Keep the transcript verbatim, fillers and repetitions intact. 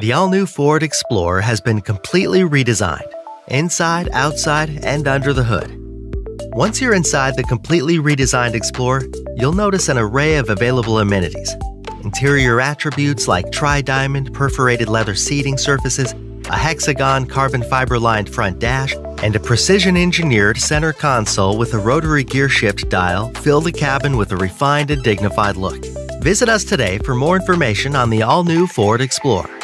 The all-new Ford Explorer has been completely redesigned, inside, outside, and under the hood. Once you're inside the completely redesigned Explorer, you'll notice an array of available amenities. Interior attributes like tri-diamond perforated leather seating surfaces, a hexagon carbon fiber-lined front dash, and a precision-engineered center console with a rotary gear shift dial fill the cabin with a refined and dignified look. Visit us today for more information on the all-new Ford Explorer.